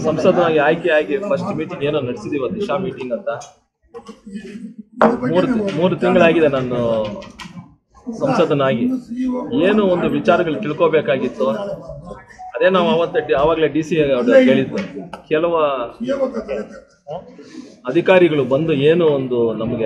ಸಂಸದನಾಗಿ ಆಯ್ಕೆಯಾಗಿ first meeting ಏನೋ ನಡೆಸಿದೀವ, Disha meeting ಅಂತ. ಮೂರು ತಿಂಗಳಾಗಿದೆ ನಾನು ಸಂಸದನಾಗಿ. ಏನು ಒಂದು ವಿಚಾರಗಳು ತಿಳ್ಕೋಬೇಕಾಗಿತ್ತು, ಅದೇ ನಾವು ಆವಾಗಲೇ DC ಕೇಳಿದ್ದು. ಕೆಲವು ಅಧಿಕಾರಿಗಳು ಬಂದು ಏನು ಒಂದು ನಮಗೆ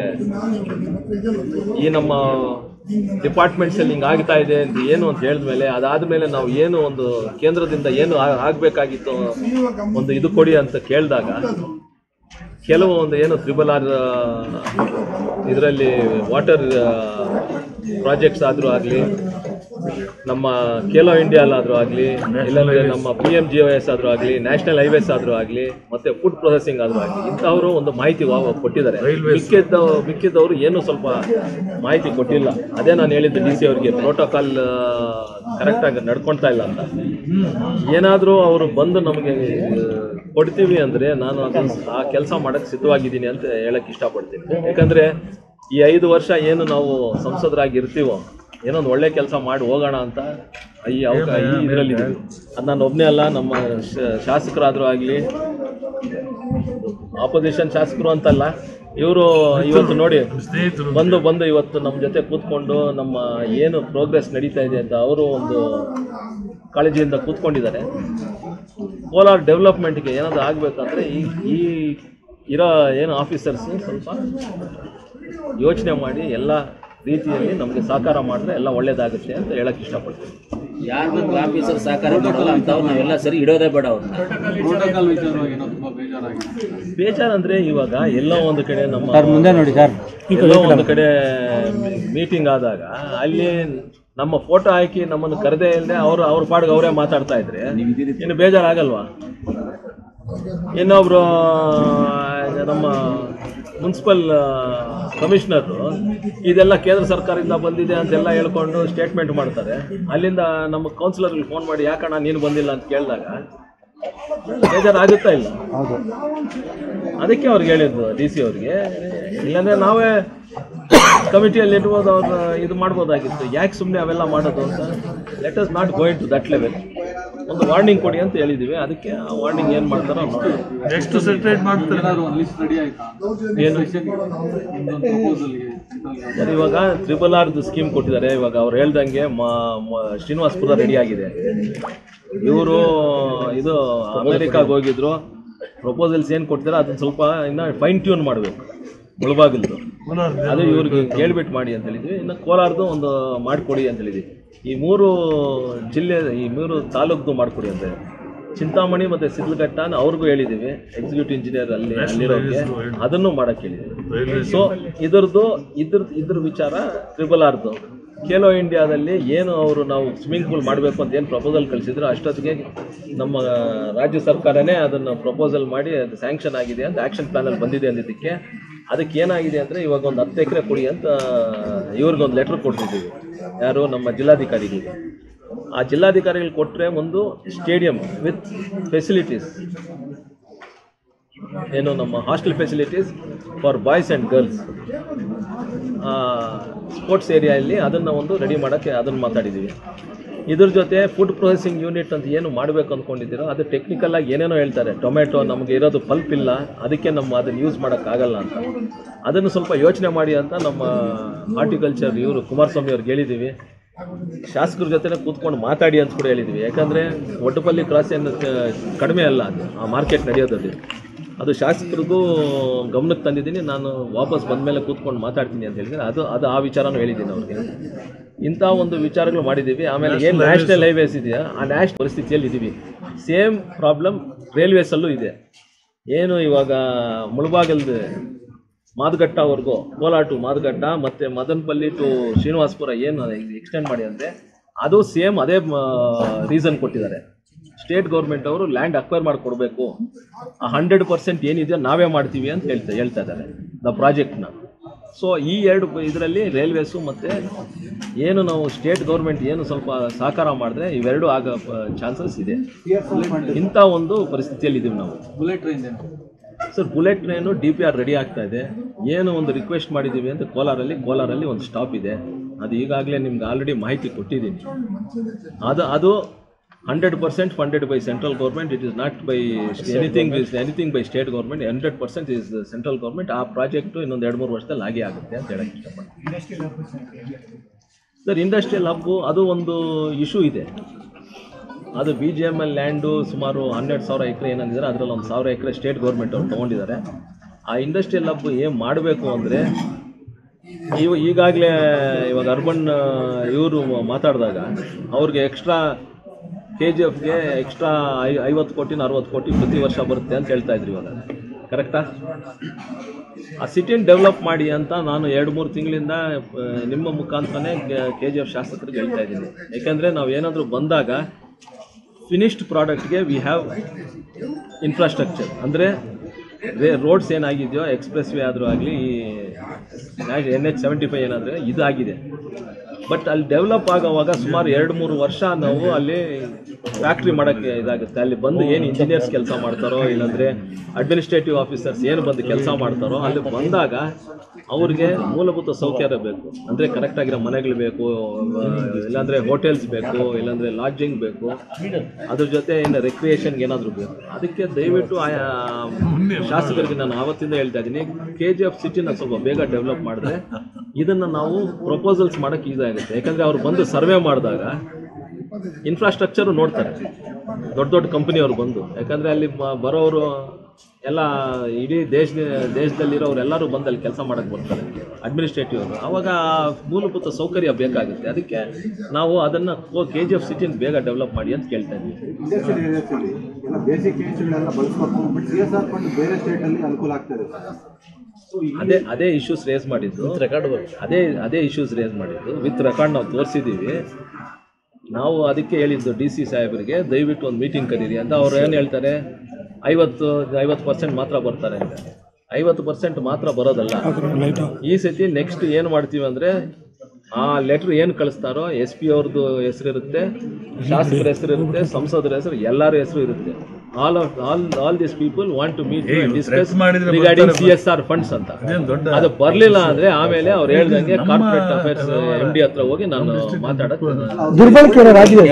ಈ ನಮ್ಮ ಡಿಪಾರ್ಟ್ಮೆಂಟ್ಸ್ ಅಲ್ಲಿ ಹಿಂಗೆ ಆಗ್ತಾ ಇದೆ ಅಂತ ಏನು ಅಂತ ಹೇಳಿದ್ಮೇಲೆ, ಅದಾದ್ಮೇಲೆ ನಾವು ಏನು ಒಂದು ಕೇಂದ್ರದಿಂದ ಏನು ಆಗಬೇಕಾಗಿತ್ತು ಒಂದು ಇದು ಕೊಡಿ ಅಂತ ಕೇಳಿದಾಗ, ಕೆಲವು ಒಂದು ಏನು RRR ಇದರಲ್ಲಿ ವಾಟರ್ ಪ್ರಾಜೆಕ್ಟ್ಸ್ ಆದರೂ ಆಗಲಿ, ನಮ್ಮ ಖೇಲೋ ಇಂಡಿಯಾಲಾದರೂ ಆಗಲಿ, ಇಲ್ಲಾಂದರೆ ನಮ್ಮ PMGOS ಆದರೂ ಆಗಲಿ, ನ್ಯಾಷನಲ್ ಹೈವೇಸ್ ಆದರೂ ಆಗಲಿ, ಮತ್ತು ಫುಡ್ ಪ್ರೊಸೆಸಿಂಗ್ ಆದರೂ ಆಗಲಿ, ಇಂಥವರು ಒಂದು ಮಾಹಿತಿ ಕೊಟ್ಟಿದ್ದಾರೆ. ಮಿಕ್ಕಿದ್ದವರು ಏನೂ ಸ್ವಲ್ಪ ಮಾಹಿತಿ ಕೊಟ್ಟಿಲ್ಲ. ಅದೇ ನಾನು ಹೇಳಿದ್ದು DC ಅವರಿಗೆ, ಪ್ರೋಟೋಕಾಲ್ ಕರೆಕ್ಟಾಗಿ ನಡ್ಕೊಳ್ತಾ ಇಲ್ಲ ಅಂತ. ಏನಾದರೂ ಅವರು ಬಂದು ನಮಗೆ ಕೊಡ್ತೀವಿ ಅಂದರೆ ನಾನು ಆ ಕೆಲಸ ಮಾಡೋಕ್ಕೆ ಸಿದ್ಧವಾಗಿದ್ದೀನಿ ಅಂತ ಹೇಳಕ್ಕೆ ಇಷ್ಟಪಡ್ತೀನಿ. ಯಾಕಂದರೆ ಈ 5 ವರ್ಷ ಏನು ನಾವು ಸಂಸದರಾಗಿ ಇರ್ತೀವೋ, ಏನೋ ಒಂದು ಒಳ್ಳೆ ಕೆಲಸ ಮಾಡಿ ಹೋಗೋಣ ಅಂತ ಈ ಇದರಲ್ಲಿ ಅದು ನಾನು ಒಬ್ಬನೇ ಅಲ್ಲ, ನಮ್ಮ ಶಾಸಕರಾದರೂ ಆಗಲಿ, ಆಪೋಸಿಷನ್ ಶಾಸಕರು ಅಂತಲ್ಲ, ಇವರು ಇವತ್ತು ನೋಡಿ ಬಂದು ಇವತ್ತು ನಮ್ಮ ಜೊತೆ ಕೂತ್ಕೊಂಡು ನಮ್ಮ ಏನು ಪ್ರೋಗ್ರೆಸ್ ನಡೀತಾ ಇದೆ ಅಂತ ಅವರು ಒಂದು ಕಾಳಜಿಯಿಂದ ಕೂತ್ಕೊಂಡಿದ್ದಾರೆ. ಕೋಲಾರ ಡೆವಲಪ್ಮೆಂಟ್ಗೆ ಏನಾದರೂ ಆಗಬೇಕಂದ್ರೆ ಈ ಇರೋ ಏನು ಆಫೀಸರ್ಸ್ ಸ್ವಲ್ಪ ಯೋಚನೆ ಮಾಡಿ ಎಲ್ಲ ರೀತಿಯಲ್ಲಿ ನಮಗೆ ಸಹಕಾರ ಮಾಡಿದ್ರೆ ಎಲ್ಲ ಒಳ್ಳೇದಾಗುತ್ತೆ ಅಂತ ಹೇಳಕ್ಕೆ ಇಷ್ಟಪಡ್ತೀನಿ. ಯಾರು ಆಫೀಸರ್ ಸಹಕಾರ ಮಾಡಲ್ಲ ಅಂತ ನಾವೆಲ್ಲ ಸರಿ ಇಡೋದೇ ಬೇಡ. ಬೇಜಾರಂದ್ರೆ ಇವಾಗ ಎಲ್ಲೋ ಒಂದು ಕಡೆ ನಮ್ಮ ಮುಂದೆ ನೋಡಿ ಸರ್, ಎಲ್ಲೋ ಒಂದು ಕಡೆ ಮೀಟಿಂಗ್ ಆದಾಗ ಅಲ್ಲಿ ನಮ್ಮ ಫೋಟೋ ಹಾಕಿ ನಮ್ಮನ್ನು ಕರೆದೇ ಇಲ್ಲದೆ ಅವ್ರ ಪಾಡಿಗೆ ಅವರೇ ಮಾತಾಡ್ತಾ ಇದ್ರೆ ಇನ್ನು ಬೇಜಾರಾಗಲ್ವಾ? ಇನ್ನೊಬ್ರು ನಮ್ಮ ಮುನ್ಸಿಪಲ್ ಕಮಿಷನರು ಇದೆಲ್ಲ ಕೇಂದ್ರ ಸರ್ಕಾರದಿಂದ ಬಂದಿದೆ ಅಂತೆಲ್ಲ ಹೇಳ್ಕೊಂಡು ಸ್ಟೇಟ್ಮೆಂಟ್ ಮಾಡ್ತಾರೆ. ಅಲ್ಲಿಂದ ನಮ್ಮ ಕೌನ್ಸಿಲರ್ಗೆ ಫೋನ್ ಮಾಡಿ ಯಾಕಣ್ಣ ನೀನು ಬಂದಿಲ್ಲ ಅಂತ ಕೇಳಿದಾಗ ಬೇಜಾರಾಗುತ್ತಾ ಇಲ್ಲ? ಅದಕ್ಕೆ ಅವ್ರಿಗೆ ಹೇಳಿದ್ದು DC ಅವ್ರಿಗೆ, ಇಲ್ಲಾಂದ್ರೆ ನಾವೇ ಕಮಿಟಿಯಲ್ಲಿ ಇಟ್ಬೋದು, ಅವ್ರನ್ನ ಇದು ಮಾಡ್ಬೋದಾಗಿತ್ತು. ಯಾಕೆ ಸುಮ್ಮನೆ ಅವೆಲ್ಲ ಮಾಡೋದು ಅಂತ. Let us not going to that level. ಒಂದು ವಾರ್ನಿಂಗ್ ಕೊಡಿ ಅಂತ ಹೇಳಿದ್ದೀವಿ. ಅದಕ್ಕೆ ಆ ವಾರ್ನಿಂಗ್ ಏನು ಮಾಡ್ತಾರೋ ನೆಕ್ಸ್ಟ್ ಸೆಟ್ರೇಟ್ ಮಾಡ್ತಾರೆ. ಏನು ಇವಾಗ RRR ಸ್ಕೀಮ್ ಕೊಟ್ಟಿದ್ದಾರೆ. ಇವಾಗ ಅವ್ರು ಹೇಳ್ದಂಗೆ ಶ್ರೀನಿವಾಸಪುರ ರೆಡಿ ಆಗಿದೆ. ಇವರು ಇದು ಅಮೆರಿಕಾಗೆ ಹೋಗಿದ್ರು, ಪ್ರಪೋಸಲ್ಸ್ ಏನು ಕೊಡ್ತಾರೆ ಅದನ್ನ ಸ್ವಲ್ಪ ಇನ್ನು ಫೈನ್ ಟ್ಯೂನ್ ಮಾಡಬೇಕು. ಮುಳಬಾಗಿಲ್ದು ಅದು ಇವ್ರಿಗೆ ಕೇಳ್ಬಿಟ್ಟು ಮಾಡಿ ಅಂತ ಹೇಳಿದ್ವಿ. ಇನ್ನು ಕೋಲಾರದು ಒಂದು ಮಾಡಿಕೊಡಿ ಅಂತ ಹೇಳಿದ್ವಿ. ಈ 3 ಜಿಲ್ಲೆ, ಈ 3 ತಾಲೂಕ್ದು ಮಾಡಿಕೊಡಿ ಅಂತ. ಚಿಂತಾಮಣಿ ಮತ್ತು ಸಿದ್ಲಘಟ್ಟ ಅವ್ರಿಗೂ ಹೇಳಿದ್ದೀವಿ, ಎಕ್ಸಿಕ್ಯೂಟಿವ್ ಇಂಜಿನಿಯರ್ ಅಲ್ಲಿರೋರಿಗೆ ಅದನ್ನು ಮಾಡೋಕ್ಕೆ ಹೇಳಿದ್ದೀವಿ. ಸೊ ಇದ್ರ ವಿಚಾರ RRRದು ಖೇಲೋ ಇಂಡಿಯಾದಲ್ಲಿ ಏನು ಅವರು ನಾವು ಸ್ವಿಮ್ಮಿಂಗ್ ಪೂಲ್ ಮಾಡಬೇಕು ಅಂತ ಏನು ಪ್ರಪೋಸಲ್ ಕಳಿಸಿದ್ರು, ಅಷ್ಟೊತ್ತಿಗೆ ನಮ್ಮ ರಾಜ್ಯ ಸರ್ಕಾರನೇ ಅದನ್ನು ಪ್ರಪೋಸಲ್ ಮಾಡಿ ಅದು ಸ್ಯಾಂಕ್ಷನ್ ಆಗಿದೆ ಅಂತ ಆ್ಯಕ್ಷನ್ ಪ್ಲಾನಲ್ಲಿ ಬಂದಿದೆ ಅಂದಿದ್ದಕ್ಕೆ, ಅದಕ್ಕೆ ಏನಾಗಿದೆ ಅಂದರೆ ಇವಾಗ ಒಂದು 10 ಎಕರೆ ಕೊಡಿ ಅಂತ ಇವ್ರಿಗೊಂದು ಲೆಟ್ರ್ ಕೊಡ್ತಿದ್ದೀವಿ. ಯಾರು ನಮ್ಮ ಜಿಲ್ಲಾಧಿಕಾರಿಗಳಿಗೆ. ಆ ಜಿಲ್ಲಾಧಿಕಾರಿಗಳು ಕೊಟ್ಟರೆ ಒಂದು ಸ್ಟೇಡಿಯಂ ವಿತ್ ಫೆಸಿಲಿಟೀಸ್, ಏನು ನಮ್ಮ hostel facilities for boys and girls, sports ಏರಿಯಾದಲ್ಲಿ ಅದನ್ನು ಒಂದು ರೆಡಿ ಮಾಡೋಕ್ಕೆ ಅದನ್ನು ಮಾತಾಡಿದ್ದೀವಿ. ಇದ್ರ ಜೊತೆ ಫುಡ್ ಪ್ರೊಸೆಸಿಂಗ್ ಯೂನಿಟ್ ಅಂತ ಏನು ಮಾಡಬೇಕು ಅಂದ್ಕೊಂಡಿದ್ದೀರೋ ಅದು ಟೆಕ್ನಿಕಲಾಗಿ ಏನೇನೋ ಹೇಳ್ತಾರೆ. ಟೊಮೆಟೊ ನಮಗೆ ಇರೋದು ಪಲ್ಪ್ ಇಲ್ಲ, ಅದಕ್ಕೆ ಅದನ್ನು ಯೂಸ್ ಮಾಡೋಕ್ಕಾಗಲ್ಲ ಅಂತ. ಅದನ್ನು ಸ್ವಲ್ಪ ಯೋಚನೆ ಮಾಡಿ ಅಂತ ನಮ್ಮ ಹಾರ್ಟಿಕಲ್ಚರ್ ಇವರು ಕುಮಾರಸ್ವಾಮಿ ಅವ್ರಿಗೆ ಹೇಳಿದ್ದೀವಿ. ಶಾಸಕರ ಜೊತೆ ಕೂತ್ಕೊಂಡು ಮಾತಾಡಿ ಅಂತ ಕೂಡ ಹೇಳಿದ್ವಿ. ಯಾಕಂದರೆ ಒಡ್ಡಪಲ್ಲಿ ಕ್ರಾಸ್ ಏನು ಕಡಿಮೆ ಅಲ್ಲ, ಅದು ಆ ಮಾರ್ಕೆಟ್ ನಡೆಯೋದಲ್ಲಿ. ಅದು ಶಾಸಕರಿಗೂ ಗಮನಕ್ಕೆ ತಂದಿದ್ದೀನಿ. ನಾನು ವಾಪಸ್ ಬಂದ ಮೇಲೆ ಕೂತ್ಕೊಂಡು ಮಾತಾಡ್ತೀನಿ ಅಂತ ಹೇಳಿದರೆ ಅದು ಆ ವಿಚಾರನೂ ಹೇಳಿದ್ದೀನಿ ಅವ್ರಿಗೆ. ಇಂಥ ಒಂದು ವಿಚಾರಗಳು ಮಾಡಿದ್ದೀವಿ. ಆಮೇಲೆ ಏನು ನ್ಯಾಷನಲ್ ಹೈವೇಸ್ ಇದೆಯಾ, ಆ ನ್ಯಾಷನಲ್ ಪರಿಸ್ಥಿತಿಯಲ್ಲಿ ಇದ್ದೀವಿ. ಸೇಮ್ ಪ್ರಾಬ್ಲಮ್ ರೈಲ್ವೇಸಲ್ಲೂ ಇದೆ. ಏನು ಇವಾಗ ಮುಳಬಾಗಿಲ್ದು ಮಾದಗಟ್ಟವರೆಗೂ, ಕೋಲಾರ ಟು ಮಾದಗಟ್ಟ ಮತ್ತು ಮದನಪಲ್ಲಿ ಟು ಶ್ರೀನಿವಾಸಪುರ ಏನು ಎಕ್ಸ್ಟೆಂಡ್ ಮಾಡಿ ಅಂದರೆ ಅದು ಸೇಮ್ ಅದೇ ರೀಸನ್ ಕೊಟ್ಟಿದ್ದಾರೆ. ಸ್ಟೇಟ್ ಗೌರ್ಮೆಂಟ್ ಅವರು ಲ್ಯಾಂಡ್ ಅಕ್ವೈರ್ ಮಾಡಿಕೊಡ್ಬೇಕು, ಆ 100% ಏನಿದೆಯೋ ನಾವೇ ಮಾಡ್ತೀವಿ ಅಂತ ಹೇಳ್ತಾ ಇದ್ದಾರೆ ದ ಪ್ರಾಜೆಕ್ಟ್ನ. ಸೊ ಈ 2 ಇದರಲ್ಲಿ ರೈಲ್ವೇಸು ಮತ್ತು ಏನು ನಾವು ಸ್ಟೇಟ್ ಗೌರ್ಮೆಂಟ್ ಏನು ಸ್ವಲ್ಪ ಸಹಕಾರ ಮಾಡಿದ್ರೆ ಇವೆರಡು ಆಗೋ ಚಾನ್ಸಸ್ ಇದೆ. ಇಂಥ ಒಂದು ಪರಿಸ್ಥಿತಿಯಲ್ಲಿ ಇದ್ದೀವಿ ನಾವು. Bullet train sir, bullet train DPR ready ಆಗ್ತಾ ಇದೆ. ಏನು ಒಂದು ರಿಕ್ವೆಸ್ಟ್ ಮಾಡಿದ್ದೀವಿ ಅಂತ ಕೋಲಾರಲ್ಲಿ ಒಂದು ಸ್ಟಾಪ್ ಇದೆ. ಅದು ಈಗಾಗಲೇ ನಿಮ್ಗೆ ಆಲ್ರೆಡಿ ಮಾಹಿತಿ ಕೊಟ್ಟಿದ್ದೀನಿ. ಅದು 100% funded by central government. It is not by anything by state government. 100% is the central government. ಆ ಪ್ರಾಜೆಕ್ಟು ಇನ್ನೊಂದು 2-3 ವರ್ಷದಲ್ಲಿ ಆಗೇ ಆಗುತ್ತೆ ಅಂತ ಹೇಳಕ್ಕೆ ಇಷ್ಟಪಡ್ತೀನಿ. ಸರ್, ಇಂಡಸ್ಟ್ರಿಯಲ್ ಹಬ್ಬು ಅದು ಒಂದು ಇಶ್ಯೂ ಇದೆ. ಅದು BGML ಲ್ಯಾಂಡು ಸುಮಾರು 12,000 ಎಕರೆ ಏನಂದಿದ್ದಾರೆ, ಅದರಲ್ಲಿ 1,000 ಎಕರೆ ಸ್ಟೇಟ್ ಗೌರ್ಮೆಂಟ್ ಅವ್ರು ತೊಗೊಂಡಿದ್ದಾರೆ. ಆ ಇಂಡಸ್ಟ್ರಿಯಲ್ ಹಬ್ಬು ಏನು ಮಾಡಬೇಕು ಅಂದರೆ, ಈಗಾಗಲೇ ಇವಾಗ ಅರ್ಬನ್ ಇವರು ಮಾತಾಡಿದಾಗ ಅವ್ರಿಗೆ ಎಕ್ಸ್ಟ್ರಾ KGFಗೆ ಎಕ್ಸ್ಟ್ರಾ 50 ಕೋಟಿ 60 ಕೋಟಿ ಪ್ರತಿ ವರ್ಷ ಬರುತ್ತೆ ಅಂತ ಹೇಳ್ತಾ ಇದ್ರು. ಇವಾಗ ಕರೆಕ್ಟಾ? ಆ ಸಿಟಿನ ಡೆವಲಪ್ ಮಾಡಿ ಅಂತ ನಾನು 2-3 ತಿಂಗಳಿಂದ ನಿಮ್ಮ ಮುಖಾಂತರನೇ KGF ಶಾಸಕರಿಗೆ ಹೇಳ್ತಾ ಇದ್ದೀನಿ. ಯಾಕೆಂದರೆ ನಾವು ಏನಾದರೂ ಬಂದಾಗ ಫಿನಿಶ್ಡ್ ಪ್ರಾಡಕ್ಟ್ಗೆ ವಿ ಹ್ಯಾವ್ ಇನ್ಫ್ರಾಸ್ಟ್ರಕ್ಚರ್, ಅಂದರೆ ರೋಡ್ಸ್ ಏನಾಗಿದೆಯೋ, ಎಕ್ಸ್ಪ್ರೆಸ್ ವೇ ಆದರೂ ಆಗಲಿ, NH75 ಏನಾದರೂ ಇದಾಗಿದೆ. ಬಟ್ ಅಲ್ಲಿ ಡೆವಲಪ್ ಆಗೋವಾಗ ಸುಮಾರು 2-3 ವರ್ಷ ನಾವು ಅಲ್ಲಿ ಫ್ಯಾಕ್ಟ್ರಿ ಮಾಡೋಕ್ಕೆ ಇದಾಗುತ್ತೆ. ಅಲ್ಲಿ ಬಂದು ಏನು ಇಂಜಿನಿಯರ್ಸ್ ಕೆಲಸ ಮಾಡ್ತಾರೋ, ಇಲ್ಲಾಂದರೆ ಅಡ್ಮಿನಿಸ್ಟ್ರೇಟಿವ್ ಆಫೀಸರ್ಸ್ ಏನು ಬಂದು ಕೆಲಸ ಮಾಡ್ತಾರೋ, ಅಲ್ಲಿ ಬಂದಾಗ ಅವ್ರಿಗೆ ಮೂಲಭೂತ ಸೌಕರ್ಯ ಬೇಕು. ಅಂದರೆ ಕರೆಕ್ಟಾಗಿರೋ ಮನೆಗಳು ಬೇಕು, ಇಲ್ಲಾಂದರೆ ಹೋಟೆಲ್ಸ್ ಬೇಕು, ಇಲ್ಲಾಂದರೆ ಲಾಡ್ಜಿಂಗ್ ಬೇಕು, ಅದ್ರ ಜೊತೆ ಇನ್ನು ರೆಕ್ರಿಯೇಷನ್ಗೆ ಏನಾದರೂ ಬೇಕು. ಅದಕ್ಕೆ ದಯವಿಟ್ಟು ಶಾಸಕರಿಗೆ ನಾನು ಆವತ್ತಿಂದ ಹೇಳ್ತಾ ಇದ್ದೀನಿ, KGF ಸಿಟಿನ ಸ್ವಲ್ಪ ಬೇಗ ಡೆವಲಪ್ ಮಾಡಿದ್ರೆ ಇದನ್ನು ನಾವು ಪ್ರಪೋಸಲ್ಸ್ ಮಾಡೋಕ್ಕೆ ಈಸಿ ಆಗುತ್ತೆ. ಯಾಕಂದರೆ ಅವ್ರು ಬಂದು ಸರ್ವೆ ಮಾಡಿದಾಗ ಇನ್ಫ್ರಾಸ್ಟ್ರಕ್ಚರು ನೋಡ್ತಾರೆ, ದೊಡ್ಡ ದೊಡ್ಡ ಕಂಪನಿಯವರು ಬಂದು. ಯಾಕಂದರೆ ಅಲ್ಲಿ ಬರೋರು ಎಲ್ಲ ಇಡೀ ದೇಶದಲ್ಲಿರೋರು ಎಲ್ಲರೂ ಬಂದು ಅಲ್ಲಿ ಕೆಲಸ ಮಾಡೋಕ್ಕೆ ಬರ್ತಾರೆ, ಅಡ್ಮಿನಿಸ್ಟ್ರೇಟಿವ್ ಅವರು. ಆವಾಗ ಮೂಲಭೂತ ಸೌಕರ್ಯ ಬೇಕಾಗುತ್ತೆ. ಅದಕ್ಕೆ ನಾವು ಅದನ್ನು KGF ಸಿಟಿನ ಬೇಗ ಡೆವಲಪ್ ಮಾಡಿ ಅಂತ ಕೇಳ್ತಾ ಇದ್ದೀವಿ. ಅದೇ ಇಶ್ಯೂಸ್ ರೇಸ್ ಮಾಡಿದ್ದು, ಅದೇ ಇಶ್ಯೂಸ್ ರೇಸ್ ಮಾಡಿದ್ದು ವಿತ್ ರೆಕಾರ್ಡ್ ನಾವು ತೋರಿಸಿದ್ದೀವಿ. ನಾವು ಅದಕ್ಕೆ ಹೇಳಿದ್ದು DC ಸಾಹೇಬರಿಗೆ, ದಯವಿಟ್ಟು ಒಂದು ಮೀಟಿಂಗ್ ಕರೀರಿ ಅಂತ. ಅವ್ರು ಏನು ಹೇಳ್ತಾರೆ, 50% ಮಾತ್ರ ಬರ್ತಾರೆ ಅಂತ. 50% ಮಾತ್ರ ಬರೋದಲ್ಲ. ಈ ಸತಿ ನೆಕ್ಸ್ಟ್ ಏನು ಮಾಡ್ತೀವಿ ಅಂದರೆ, ಆ ಲೆಟ್ರ್ ಏನು ಕಳಿಸ್ತಾರೋ SP ಅವ್ರದ್ದು ಹೆಸರಿರುತ್ತೆ, ಶಾಸಕರ ಹೆಸರಿರುತ್ತೆ, ಸಂಸದರ ಹೆಸರು, ಎಲ್ಲರ ಹೆಸರು ಇರುತ್ತೆ. all these people want to meet you and discuss regarding CSR funds ಅಂತ. ಅದು ಬರಲಿಲ್ಲ ಅಂದರೆ ಆಮೇಲೆ ಅವ್ರು ಹೇಳ್ದಂಗೆ ಕಾರ್ಪೊರೇಟ್ ಅಫೇರ್ಸ್ MD ಹತ್ರ ಹೋಗಿ ನಾನು ಮಾತಾಡೋದು. ದುರ್ಬಳಕೆ ಆಗಿದೆ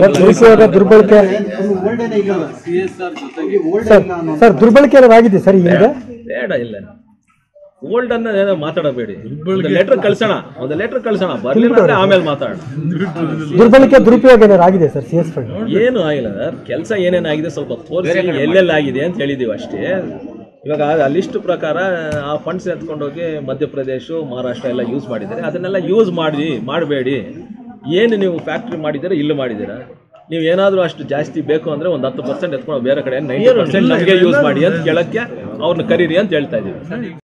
ಸರ್, ದುರ್ಬಳಕೆ ಆಗಿದೆ ಸರ್. ಈಗ ಬೇಡ, ಇಲ್ಲ ಓಲ್ಡ್ ಅನ್ನ ಮಾತಾಡಬೇಡಿ. ಲೆಟರ್ ಕಳ್ಸೋಣ, ಒಂದು ಲೆಟರ್ ಕಳ್ಸೋಣ, ಬರ್ಲಿಲ್ಲ ಅಂದ್ರೆ ಆಮೇಲೆ ಮಾತಾಡೋಣ. ದುರ್ಬಳಕೆ ದುರುಪಯೋಗ ಆಗಿದೆ ಸರ್ CS ಫಂಡ್? ಏನು ಆಗಿಲ್ಲ ಸರ್, ಕೆಲಸ ಏನೇನಾಗಿದೆ ಸ್ವಲ್ಪ ತೋರಿಸಿ ಎಲ್ಲೆಲ್ಲಾಗಿದೆ ಅಂತ ಹೇಳಿದೀವಿ ಅಷ್ಟೇ. ಇವಾಗ ಆ ಲಿಸ್ಟ್ ಪ್ರಕಾರ ಆ ಫಂಡ್ಸ್ ಎತ್ಕೊಂಡೋಗಿ ಮಧ್ಯಪ್ರದೇಶ, ಮಹಾರಾಷ್ಟ್ರ ಎಲ್ಲ ಯೂಸ್ ಮಾಡಿದ್ದಾರೆ. ಅದನ್ನೆಲ್ಲ ಯೂಸ್ ಮಾಡಬೇಡಿ. ಏನು ನೀವು ಫ್ಯಾಕ್ಟ್ರಿ ಮಾಡಿದ್ದೀರಾ, ಇಲ್ಲಿ ಮಾಡಿದ್ದೀರಾ, ನೀವು ಏನಾದರೂ ಅಷ್ಟು ಜಾಸ್ತಿ ಬೇಕು ಅಂದರೆ ಒಂದು 10% ಎತ್ಕೊಂಡು ಬೇರೆ ಕಡೆ 90% ನಮಗೆ ಯೂಸ್ ಮಾಡಿ ಅಂತ ಕೇಳೋಕ್ಕೆ ಅವ್ರನ್ನ ಕರೀರಿ ಅಂತ ಹೇಳ್ತಾ ಇದ್ದೀವಿ.